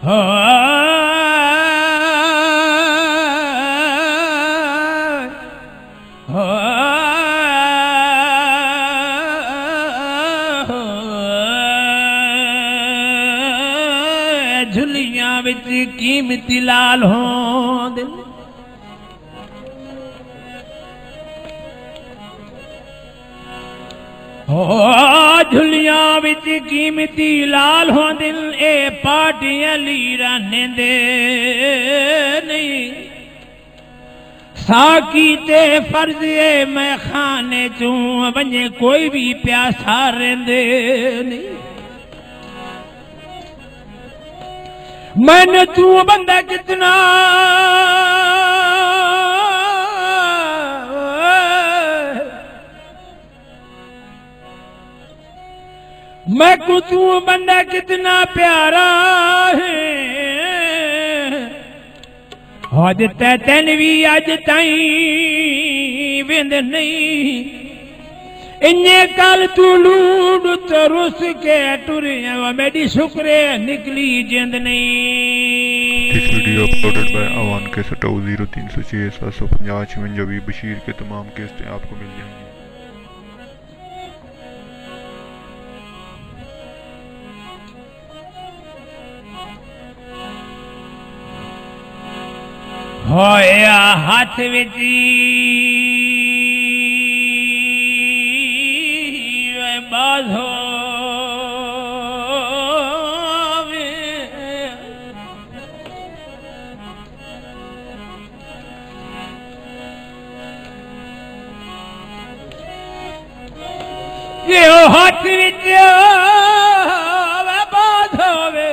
हो झुलियां विच कीमती लाल होंदे झुलियां विच कीमती लाल होंदे ए पाटियां लीरा नेंदे नहीं साकी ते फर्ज ए मैं खाने चूं वञे कोई भी प्यासा रेंदे नहीं मैंने तू बंदा कितना मैं को तू बंदा कितना प्यारा है हद तेन भी अज ताई वेंद नहीं इन्ने कल तू लूड तरुस के टुरिया मेरी शुक्रे निकली जिंद नहीं। This video uploaded by Awan Cassette 0306 750 में बशीर के तमाम कैसेटें आपको मिल जाएंगी। होया हाथ विच बाधो ये हाथ विच बाधो वे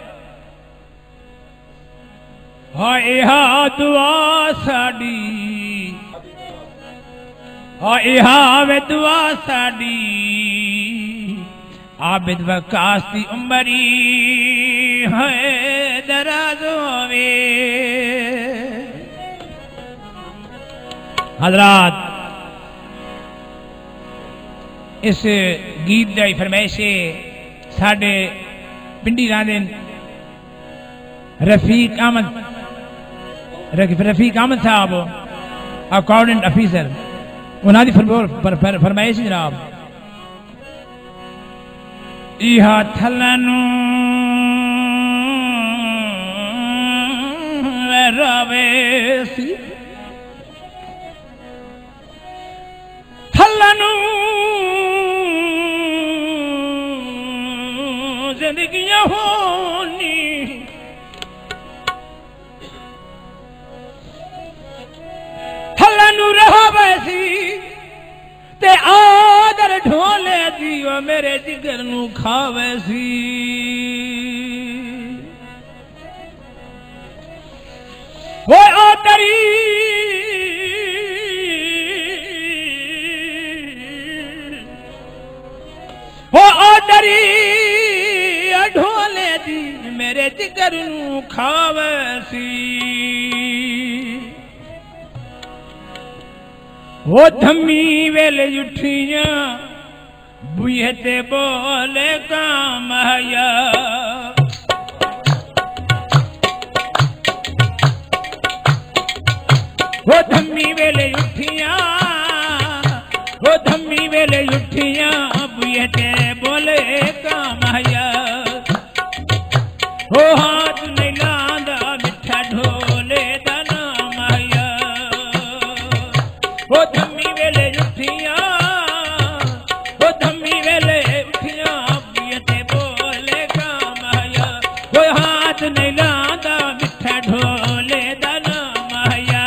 हाय हा दुआ साडी हाय हा वे दुआ साडी आबिद वकास दी उमरी है दराजो वे। हजरात इस गीत दी फरमाइश साडे पिंडी रांदे रफीक अहमद साहब अकाउंटेंट ऑफिसर उन्होंने फरमाइश जनाब इहा थलनू रवेसी थलनू जिंदगियां होनी थलनू रवेसी ते आदर ढोले दी ओ मेरे जिगर नू खावेसी ओ आदरी ओ आदरी ढोले दी मेरे जिगर नू खावेसी वो धम्मी वेले उठियां बुहे ते बोले काम हया वो धम्मी वेले उठियां बुहे ते बोले काम हया वो हाथ नहीं लांदा मिठा ढोले दा नाम हया वो धम्मी वेले उठियां बुहे बोले काम हया वो हाथ नहीं लांदा मिठा ढोले दा नाम हया।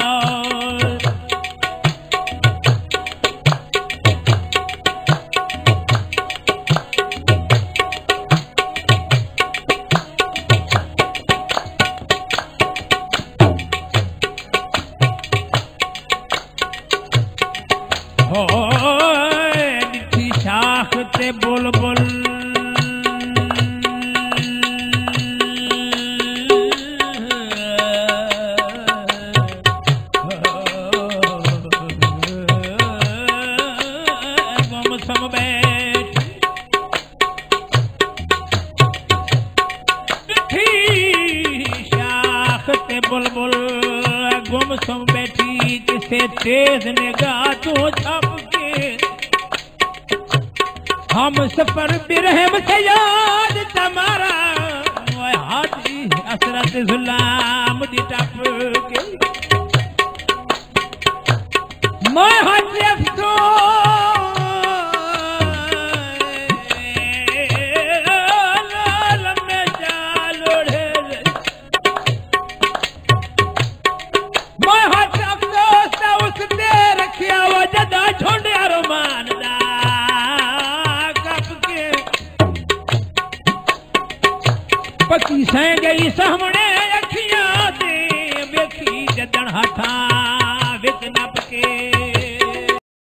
मिठी शाख ते बुलबुल ते बुलबुल गुमसुम बैठी किसे तेज निगाह तू छप के हम सफर बिरहम से याद तमारा हाथी असरत जुलाम दी टप के मैं हाथी अफसोस पकी सह गई सामने